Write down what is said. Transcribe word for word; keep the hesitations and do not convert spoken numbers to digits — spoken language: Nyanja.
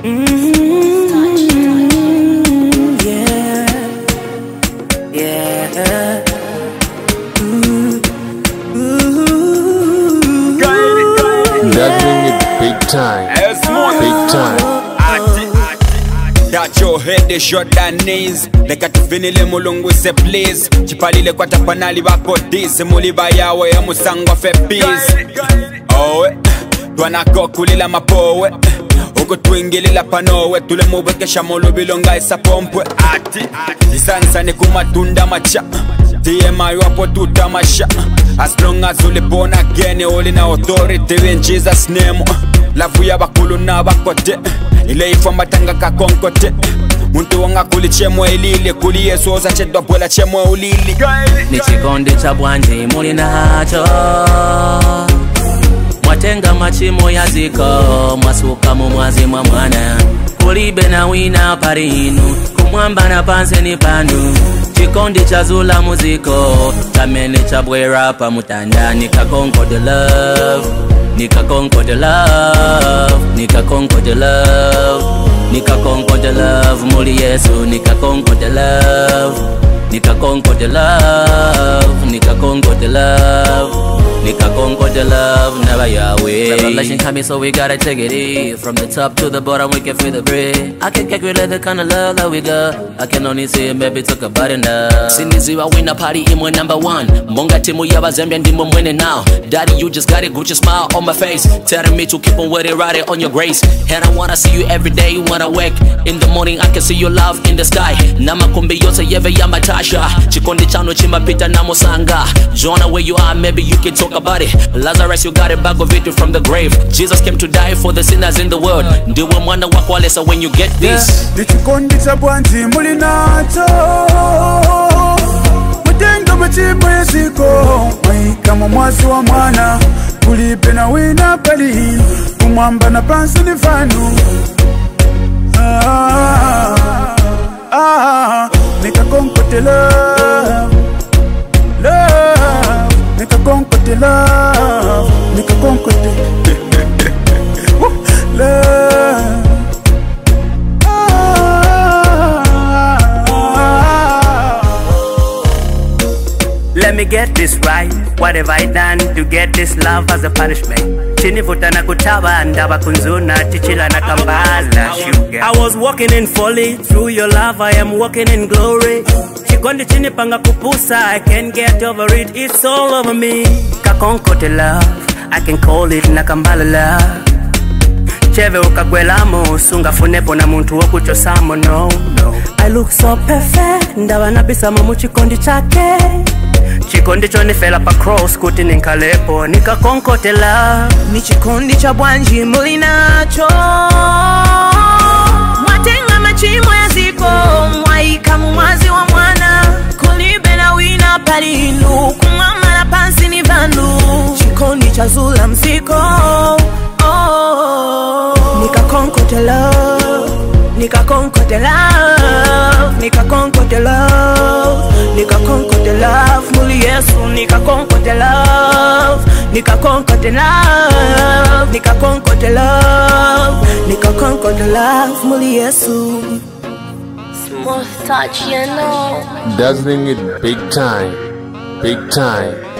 Yeah, yeah. Ooh, ooh. That's doing it big time, big time. That your head is short than knees. Leka tufinile mulungu se please. Chipalile kwa tapanali bako disi. Muliba yawe ya musangwa fe peace. Owe, tuana kokulila mapowe. Uko tuingilila panowe. Tule mubekesha mulubilonga isa pompwe. Ati, isansa ni kumatunda macha. T M I wapo tutamasha. As long as uli born again, uli na authority in Jesus name. Lavu ya bakulu na bakote. Ile ifamba tanga kakonkote. Muntu wanga kuli chemwe ilili. Kuli yesu oza chedwa pwela chemwe ulili. Nichikondi cha bwanji muli nacho. Mwatenga machimo ya ziko. Mwasuka mumwazi mwa mwana. Kulibe na wina parinu. Kumwamba na panse ni panu. Chikondi cha zula muziko. Tamene cha bwera pa mutanda. Kakonkote love. Kakonkote love. Kakonkote love. Kakonkote love. Muli yesu. Kakonkote love. Kakonkote love. Kakonkote love. Kakonkote love, never Yahweh. Revelation coming, so we gotta take it in. From the top to the bottom, we can feel the bread. I can calculate the kind of love that we got. I can only see it, maybe talk about it now. Siniziwa winner party, imwe number one. Monga timu ya bazembe ndimo mwene now. Daddy, you just got it, Gucci smile on my face. Telling me to keep on with it, ride it on your grace. And I wanna see you every day when I wake. In the morning, I can see your love in the sky. Nama kumbi yote yeve ya matasha. Chikondi chano chima pita na musanga. Joanna, where you are, maybe you can talk about it. Lazarus, you got a bag of it from the grave. Jesus came to die for the sinners in the world. Ndiwe mwana wako alesa when you get this. Nichikondi cha bwanji muli nacho. Mutenga machimo ya ziko. Maika mwazi wa mwana. Kulipe na wina pali. Kumwamba na pansi ni fanu. Ah, ah, ah. Kakonkote love. Love. Kakonkote love. Kakonkote love. Let me get this right. What have I done to get this love as a punishment? Chinivuta na kutaba ndaba kunzuna tichila na kambala sugar. I was walking in folly. Through your love I am walking in glory. Chikondi chini panga kupusa. I can't get over it. It's all over me. Kakonkote love. I can call it na kambala love. Cheve ukakwelamo. Sunga funepo na muntu wokucho samo. No, no. I look so perfect. Ndawa nabisa mamu chikondi chake. Chikondi choni fela pa cross kuti ninkalepo. Kakonkote love. Ni chikondi cha bwanji muli nacho. Mwatenga machimo ya ziko. Mwaika mwazi wa mwana. Kulibe na wina palinu. Kumama na pansi ni vandu. Chikondi cha zula mziko. Oh, Kakonkote love. Kakonkote love. Kakonkote love. Kakonkote love. Muli yesu. Kakonkote love. Kakonkote love. Kakonkote love. Kakonkote love. Muli yesu. Small touch, you know. That's doing it big time, big time.